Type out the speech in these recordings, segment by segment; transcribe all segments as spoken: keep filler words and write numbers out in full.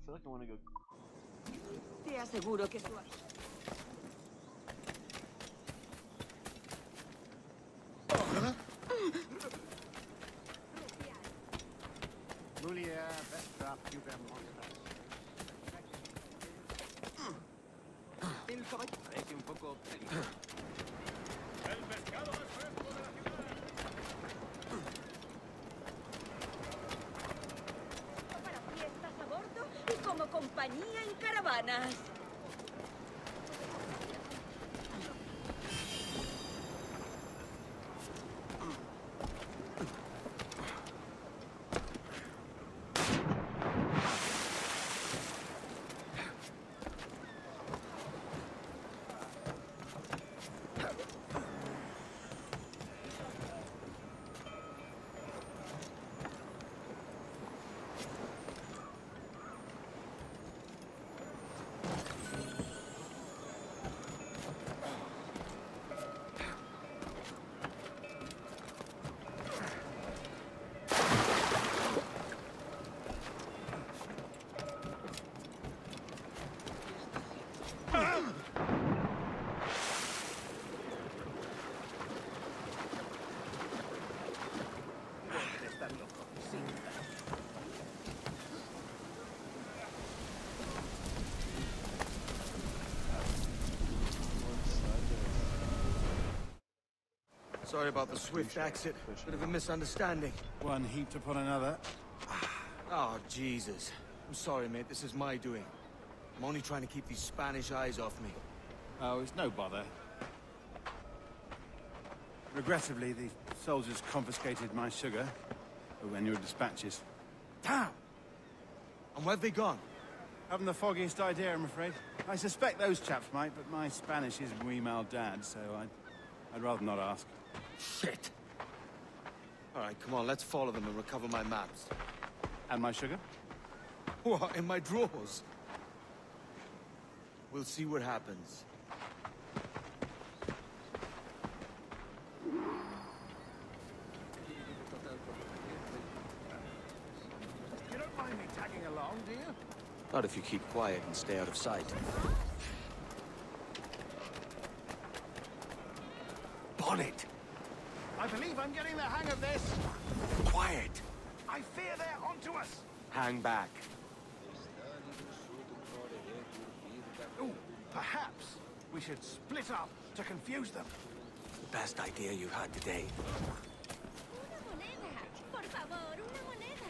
feel like I want to go. Te aseguro que su... Julia, Vestra, Puber, Monstras. El caballo parece un poco peligroso. ¡El pescado más fresco de la ciudad! Para fiestas a bordo y como compañía en caravanas. Sorry about the swift exit. Bit of a misunderstanding. One heaped upon another. Oh, Jesus. I'm sorry, mate. This is my doing. I'm only trying to keep these Spanish eyes off me. Oh, it's no bother. Regrettably, the soldiers confiscated my sugar when your dispatches. Damn! And where've they gone? Haven't the foggiest idea, I'm afraid. I suspect those chaps might, but my Spanish is muy mal dad, so I'd, I'd rather not ask. Shit! All right, come on, let's follow them and recover my maps. And my sugar? What, in my drawers? We'll see what happens. You don't mind me tagging along, do you? Not if you keep quiet and stay out of sight. Bonnet! I believe I'm getting the hang of this. Quiet! I fear they're onto us. Hang back. Ooh, perhaps we should split up to confuse them. The best idea you've had today. Una moneda. Por favor, una moneda.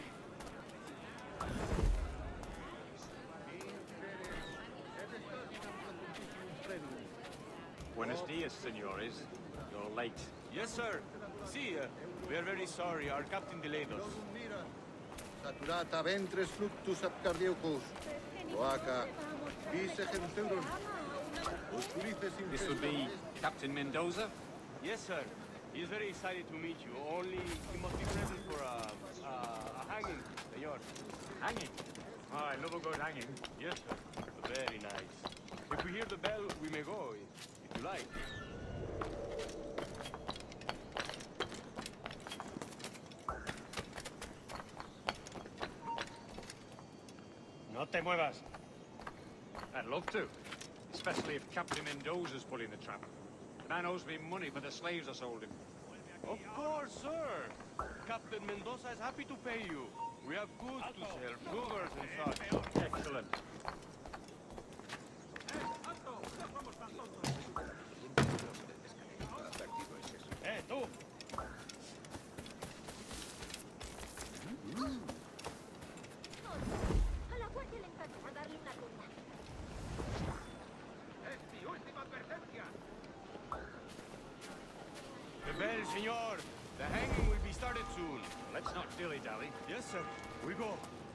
Buenos dias, senores. You're late. Yes, sir. See, uh, we are very sorry. Our captain delayed us. Saturata ventris fluctus ab cardiacus. Loaca. Vise centaurum. This would be Captain Mendoza? Yes, sir. He is very excited to meet you. Only he must be present for a, a, a hanging, senor. Hanging? Ah, I love a good hanging. Yes, sir. Very nice. If we hear the bell, we may go, if, if you like. No te muevas. I'd love to. Especially if Captain Mendoza's pulling the trap. The man owes me money for the slaves I sold him. Of course, sir. Captain Mendoza is happy to pay you. We have goods to sell, sugars and such. Excellent. Eh, tú. A la guardia le encanta darle una tunda. Es mi última advertencia. The bell, senor. The hanging will be started soon. Let's not dilly-dally. Yes, sir. We go.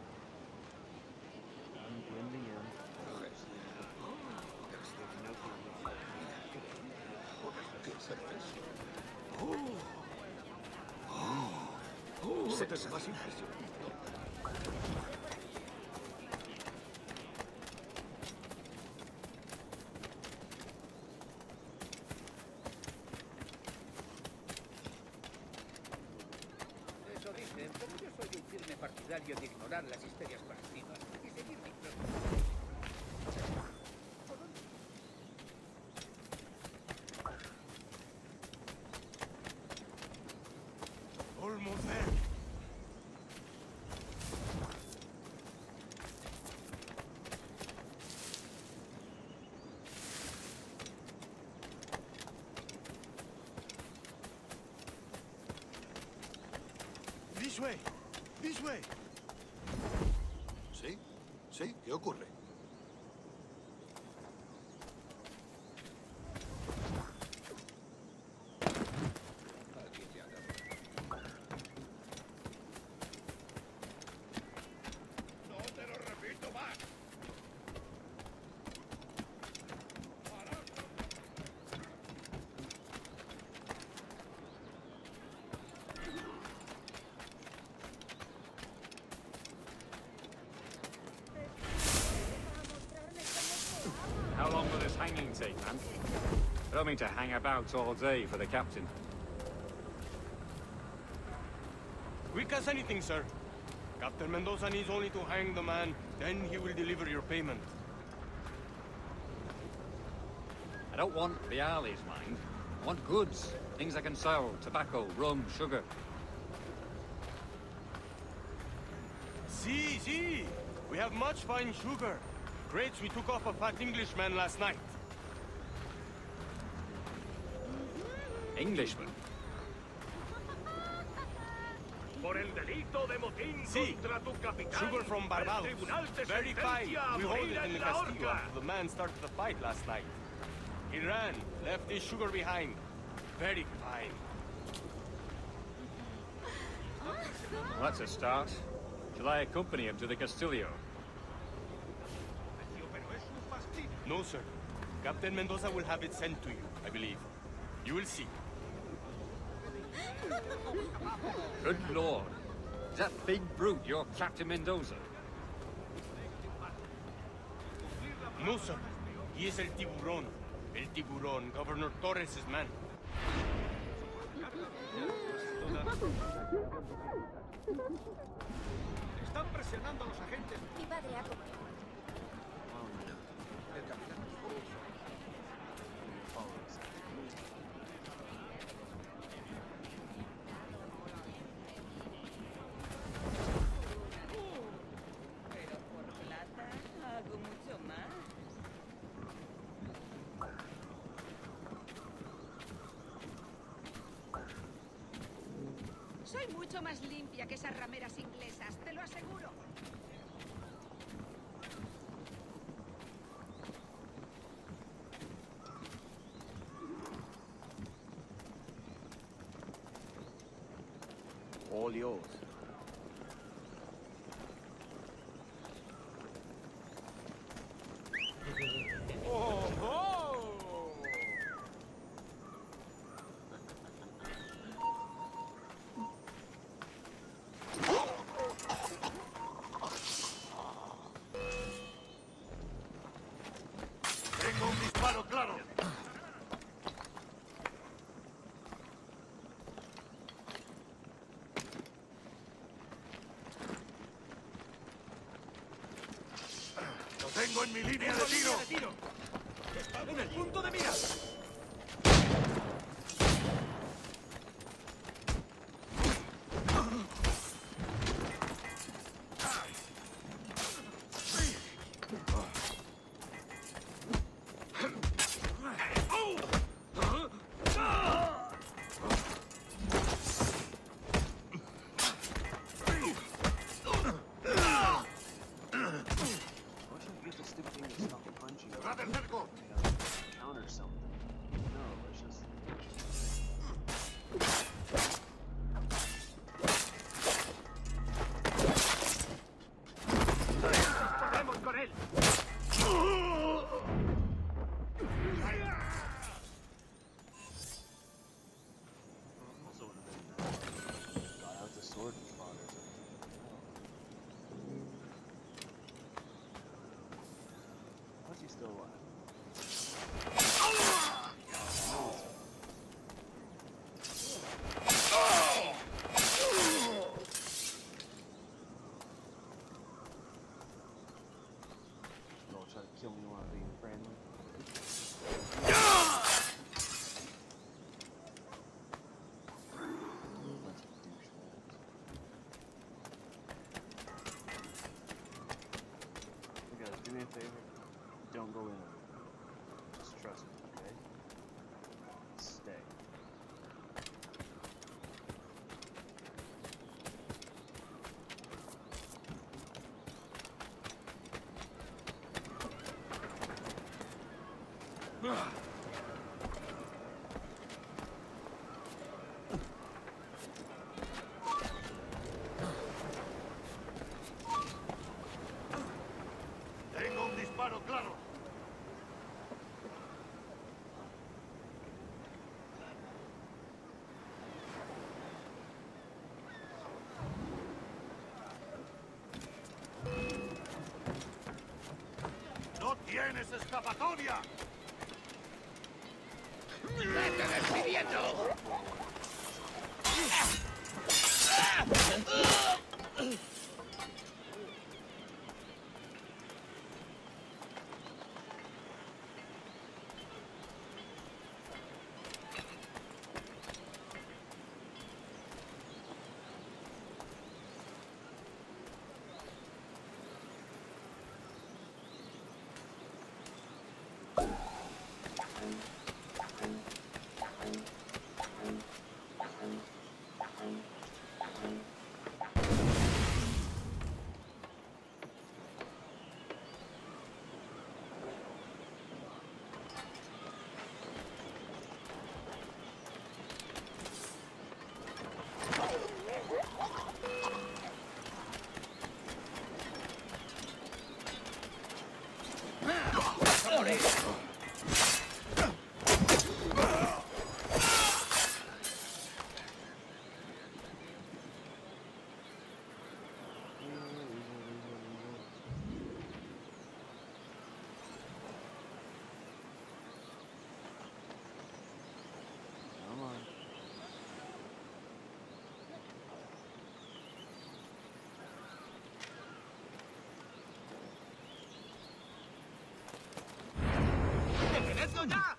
Es más impresionante. Eso dicen, pero yo soy un firme partidario de ignorar las histerias colectivas y seguir mi propio This way. This way. ¿Sí? ¿Sí? ¿Qué ocurre? How long will this hanging take, man? I don't mean to hang about all day for the captain. Quick as anything, sir. Captain Mendoza needs only to hang the man, then he will deliver your payment. I don't want Bialy's mind. I want goods. Things I can sell. Tobacco, rum, sugar. See, see! We have much fine sugar. Crates we took off a fat Englishman last night. Englishman? Por el delito de motín Sí. contra tu capitán. Sugar from el Barbados. tribunal te Very fine. sentencia a We hold morir it in the en la Castillo horca. after the man started the fight last night. He ran, left his sugar behind. Very fine. Well, that's a start. Shall I accompany him to the Castillo? No, sir. Captain Mendoza will have it sent to you, I believe. You will see. Good lord. Is that big brute your Captain Mendoza? No, sir. He is El Tiburón. El Tiburón, Governor Torres' man. Están presionando a los agentes. Mi padre ha comido. El capitán. Pero por plata hago mucho más. Soy mucho más limpia que esas rameras inglesas, te lo aseguro. All yours. Tengo un disparo claro. Lo tengo en mi línea de tiro. En el punto de mira. ¡Trate el cerco! Counter something. No, it's just. ¡Podemos con él! Also would have been. Got out the sword and fought or something. How's he still alive? Y'all try to kill me while I'm being friendly. Bunch of douchebags. You guys, do me a favor. Don't go in. Just trust me, okay? Stay. Tengo un disparo claro. ¡No tienes escapatoria! ¡Vete despidiendo! ¡Detenedlo ya!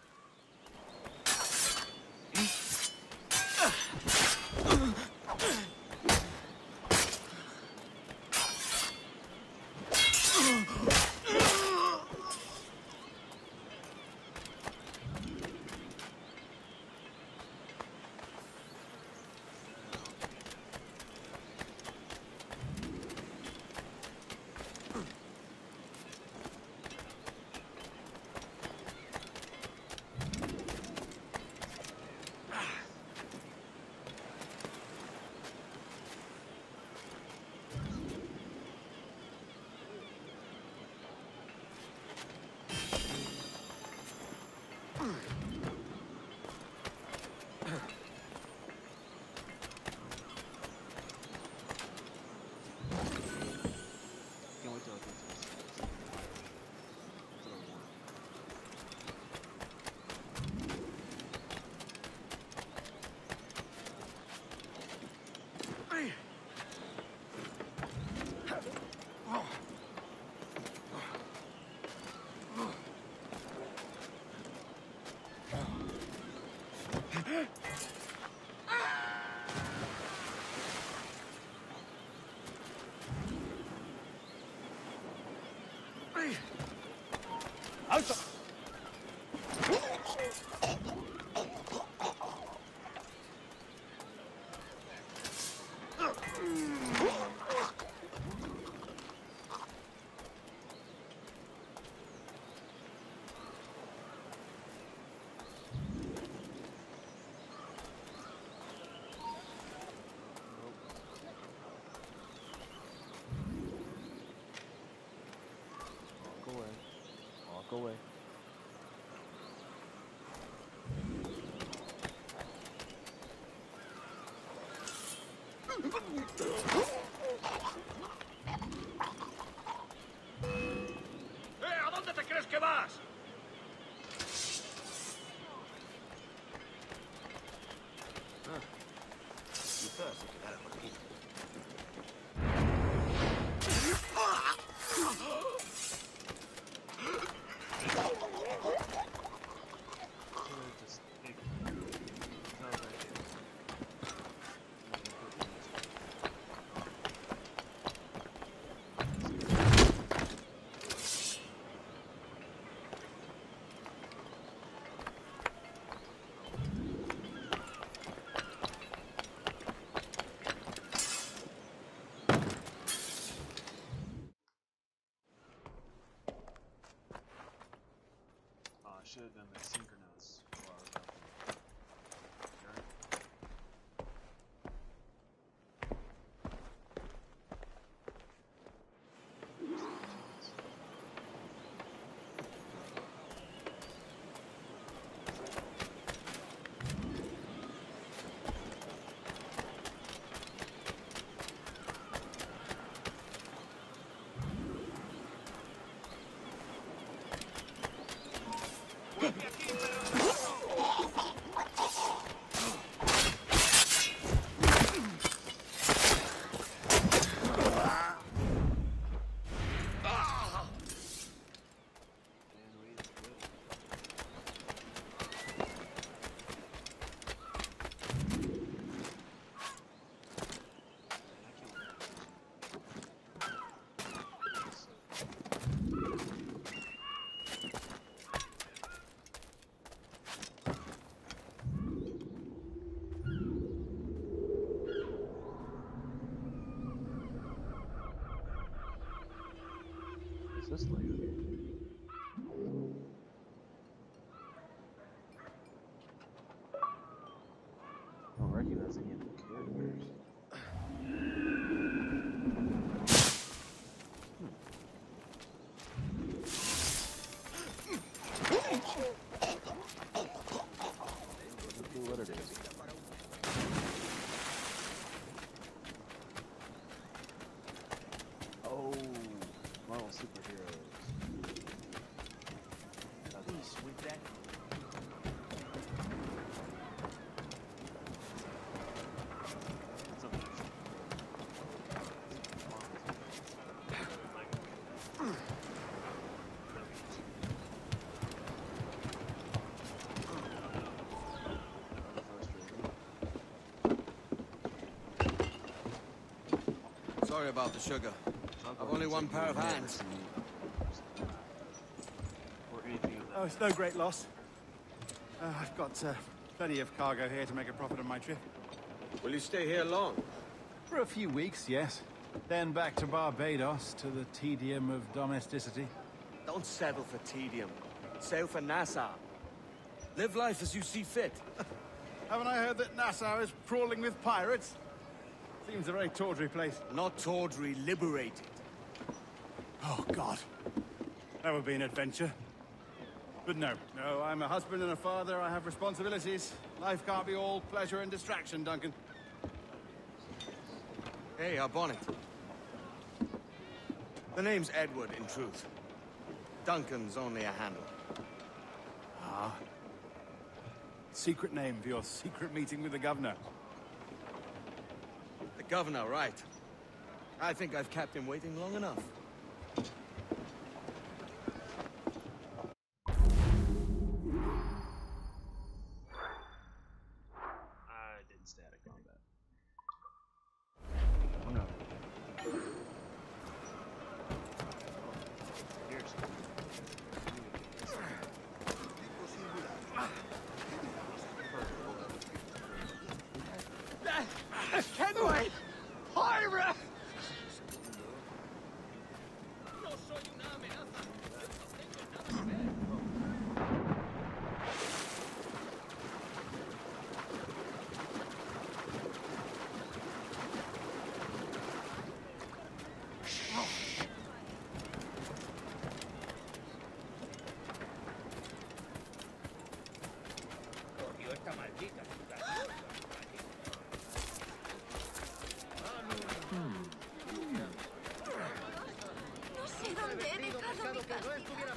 ¡Alto! Walk away. Walk away. ¡Eh! ¿A dónde te crees que vas? Quizás se quedara por aquí. Just take no thank you. should have done the synchronous while I was out there. Sure. This like? I don't recognize any of the characters. Let's see what it is. Oh, Marvel superheroes. Peace with that. Sorry about the sugar. I've only one pair of hands. Oh, it's no great loss. Uh, I've got uh, plenty of cargo here to make a profit on my trip. Will you stay here long? For a few weeks, yes. Then back to Barbados, to the tedium of domesticity. Don't settle for tedium. Sail for Nassau. Live life as you see fit. Haven't I heard that Nassau is crawling with pirates? Seems a very tawdry place. Not tawdry, liberated. Oh, God. That would be an adventure. But no, no, I'm a husband and a father. I have responsibilities. Life can't be all pleasure and distraction, Duncan. Hey, our bonnet. The name's Edward, in truth. Duncan's only a handle. Ah. Secret name for your secret meeting with the governor. The governor, right. I think I've kept him waiting long enough. I didn't static combat. Oh no. Here's Kenway! Pirate! No sé dónde he dejado mi cartera.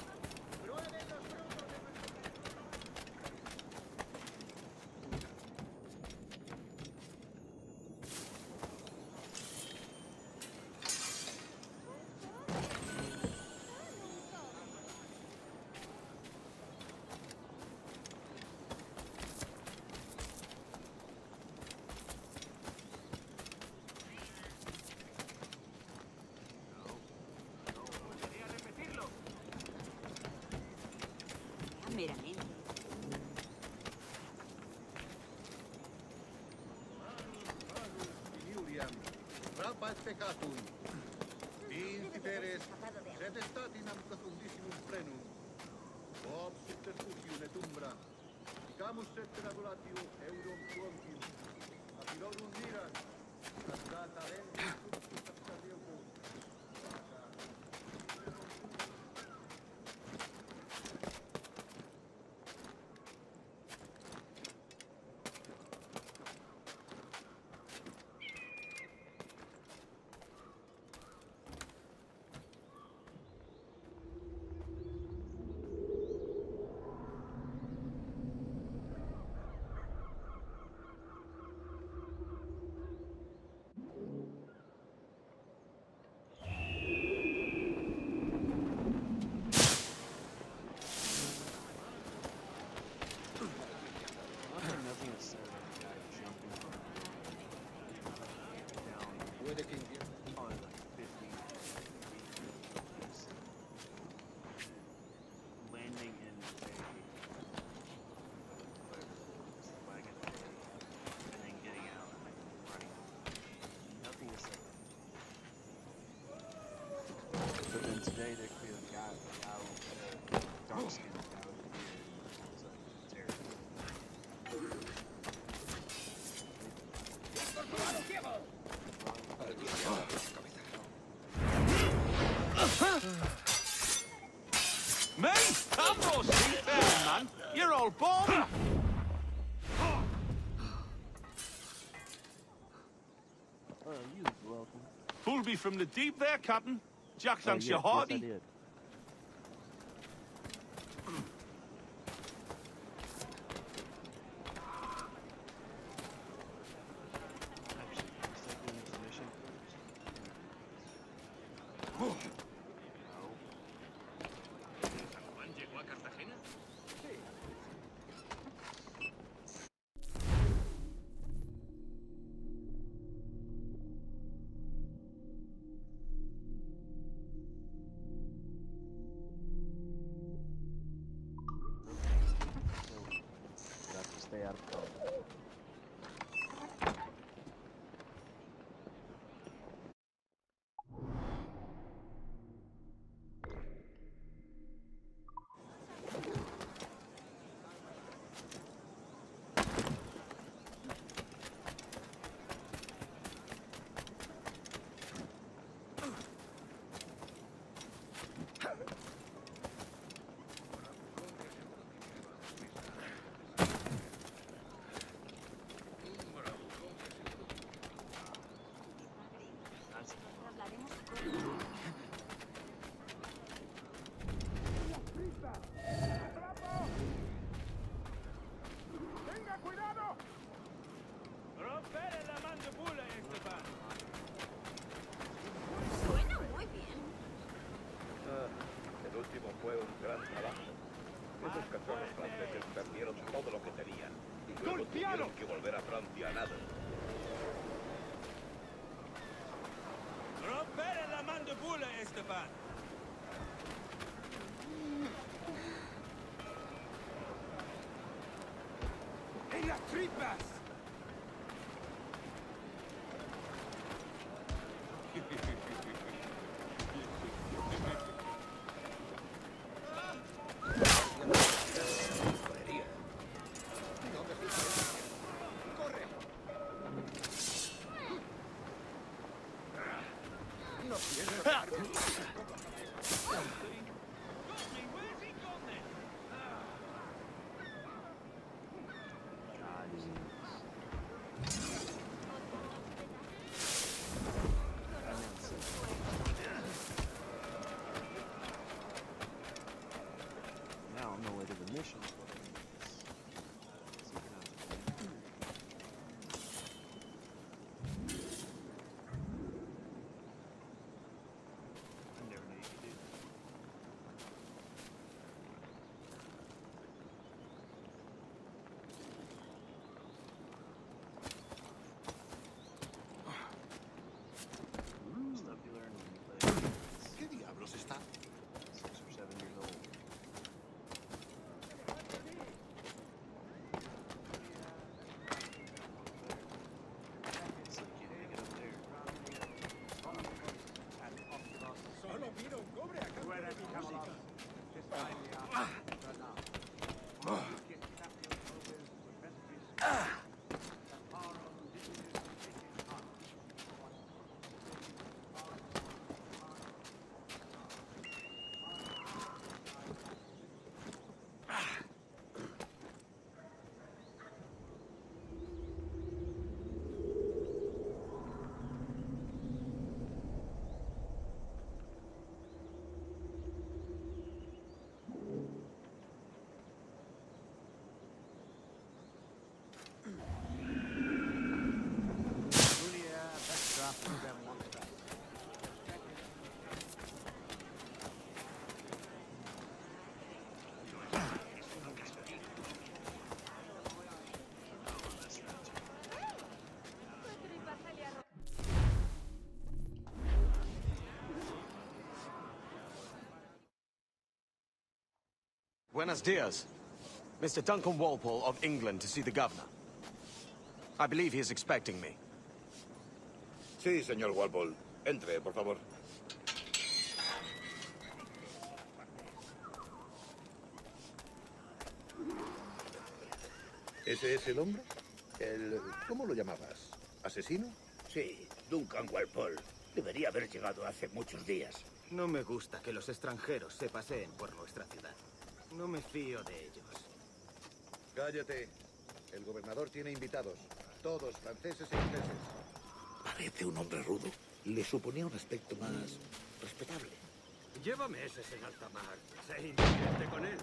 Meramente. Julian, Brabant peccatum. Din tiberes, sed estatinam cathundissimum plenum. Ob Amoramus et gradulatio eurum quantium. Apilorum miras. Astra talentum substadio. Today they clear the guy, the guy with the dark skin guy with the beard. It's like Men, come on, see there, man. You're all born. Oh, you welcome. Pulled me from the deep there, Captain. Jack Oh, thanks yes, you hearty. yes, I did. Stay out of trouble. Tuvieron que volver a Francia a nada. ¡Romper la mandíbula, Esteban! ¡En las tripas! Now on the way to the mission. ¿Qué diablos está? Six or seven years old. Buenos dias. Mister Duncan Walpole of England to see the governor. I believe he is expecting me. Sí, señor Walpole. Entre, por favor. ¿Ese es el hombre? El... ¿Cómo lo llamabas? ¿Asesino? Sí, Duncan Walpole. Debería haber llegado hace muchos días. No me gusta que los extranjeros se paseen por nuestra ciudad. No me fío de ellos. Cállate. El gobernador tiene invitados. Todos franceses e ingleses. Parece un hombre rudo. Le suponía un aspecto más respetable. Llévame ese en alta mar. Sé inteligente con él.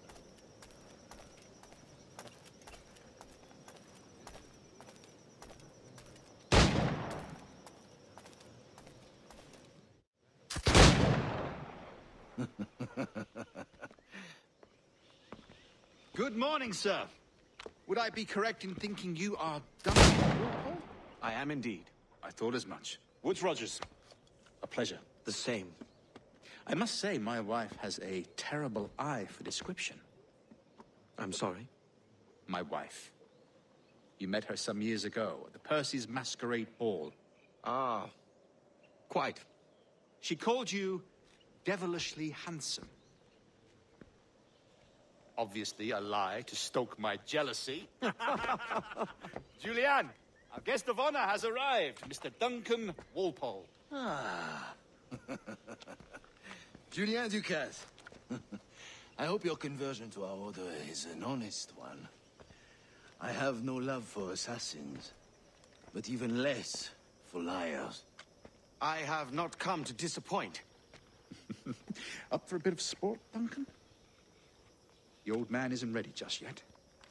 Good morning, sir. Would I be correct in thinking you are Duncan Walpole? I am indeed. I thought as much. Woods Rogers. A pleasure. The same. I must say, my wife has a terrible eye for description. I'm sorry? My wife. You met her some years ago at the Percy's Masquerade Ball. Ah, quite. She called you devilishly handsome. Obviously a lie to stoke my jealousy. Julianne, our guest of honor has arrived, Mister Duncan Walpole. Ah. Julien Ducasse. I hope your conversion to our order is an honest one. I have no love for assassins, but even less for liars. I have not come to disappoint. Up for a bit of sport, Duncan? The old man isn't ready just yet.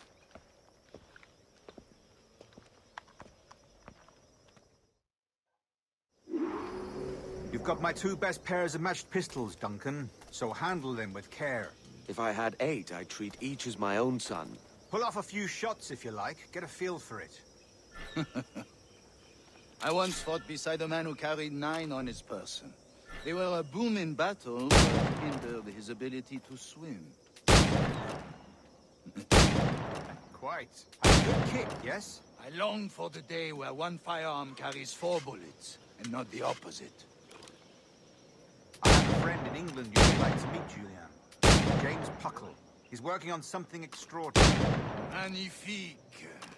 You've got my two best pairs of matched pistols, Duncan, so handle them with care. If I had eight, I'd treat each as my own son. Pull off a few shots if you like. Get a feel for it. I once fought beside a man who carried nine on his person. They were a boom in battle, but hindered his ability to swim. Quite. A good kick, yes? I long for the day where one firearm carries four bullets, and not the opposite. I have a friend in England you would like to meet, Julian. James Puckle. He's working on something extraordinary. Magnifique.